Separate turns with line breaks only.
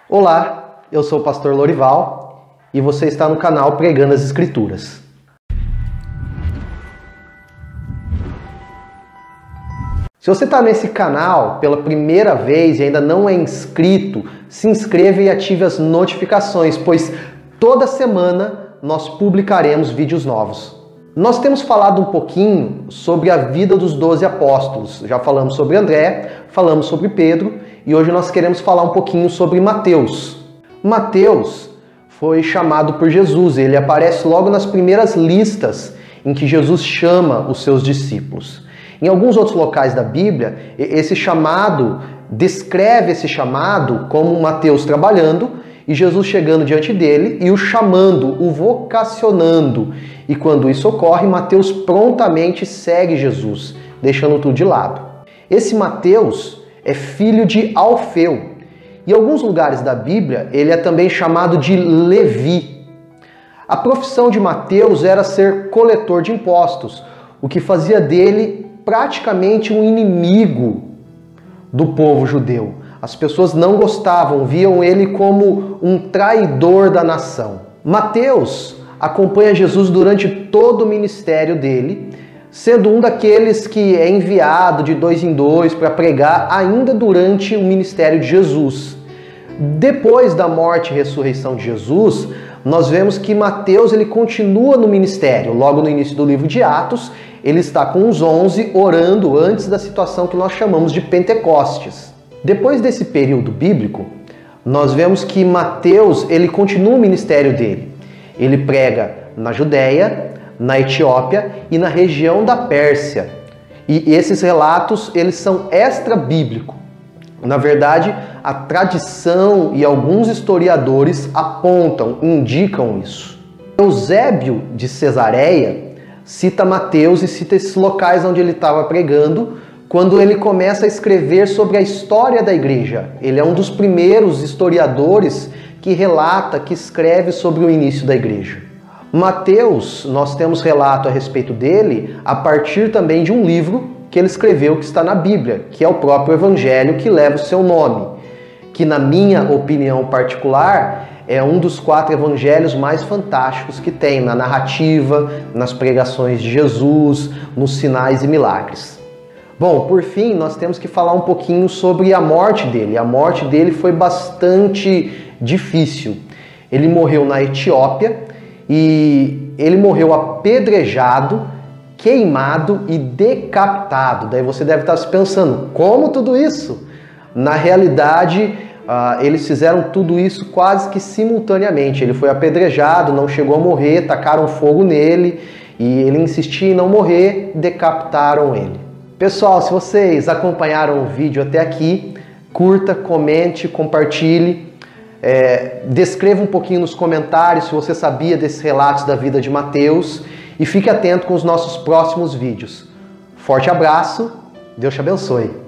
Olá, eu sou o pastor Lorival e você está no canal Pregando as Escrituras. Se você está nesse canal pela primeira vez e ainda não é inscrito, se inscreva e ative as notificações, pois toda semana nós publicaremos vídeos novos. Nós temos falado um pouquinho sobre a vida dos 12 apóstolos. Já falamos sobre André, falamos sobre Pedro e hoje nós queremos falar um pouquinho sobre Mateus. Mateus foi chamado por Jesus, ele aparece logo nas primeiras listas em que Jesus chama os seus discípulos. Em alguns outros locais da Bíblia, descreve esse chamado como Mateus trabalhando e Jesus chegando diante dele e o chamando, o vocacionando. E quando isso ocorre, Mateus prontamente segue Jesus, deixando tudo de lado. Esse Mateus é filho de Alfeu. Em alguns lugares da Bíblia, ele é também chamado de Levi. A profissão de Mateus era ser coletor de impostos, o que fazia dele praticamente um inimigo do povo judeu. As pessoas não gostavam, viam ele como um traidor da nação. Mateus acompanha Jesus durante todo o ministério dele, sendo um daqueles que é enviado de 2 em 2 para pregar ainda durante o ministério de Jesus. Depois da morte e ressurreição de Jesus, nós vemos que Mateus ele continua no ministério. Logo no início do livro de Atos, ele está com os 11 orando antes da situação que nós chamamos de Pentecostes. Depois desse período bíblico, nós vemos que Mateus ele continua o ministério dele. Ele prega na Judéia, na Etiópia e na região da Pérsia. E esses relatos eles são extra-bíblicos. Na verdade, a tradição e alguns historiadores apontam, indicam isso. Eusébio de Cesareia cita Mateus e cita esses locais onde ele estava pregando quando ele começa a escrever sobre a história da igreja. Ele é um dos primeiros historiadores que relata, que escreve sobre o início da igreja. Mateus, nós temos relato a respeito dele a partir também de um livro que ele escreveu que está na Bíblia, que é o próprio Evangelho que leva o seu nome, que na minha opinião particular é um dos 4 evangelhos mais fantásticos que tem na narrativa, nas pregações de Jesus, nos sinais e milagres. Bom, por fim, nós temos que falar um pouquinho sobre a morte dele. A morte dele foi bastante difícil. Ele morreu na Etiópia e ele morreu apedrejado, queimado e decapitado. Daí você deve estar se pensando, como tudo isso? Na realidade, eles fizeram tudo isso quase que simultaneamente. Ele foi apedrejado, não chegou a morrer, tacaram fogo nele e ele insistia em não morrer, decapitaram ele. Pessoal, se vocês acompanharam o vídeo até aqui, curta, comente, compartilhe, descreva um pouquinho nos comentários se você sabia desses relatos da vida de Mateus e fique atento com os nossos próximos vídeos. Forte abraço, Deus te abençoe.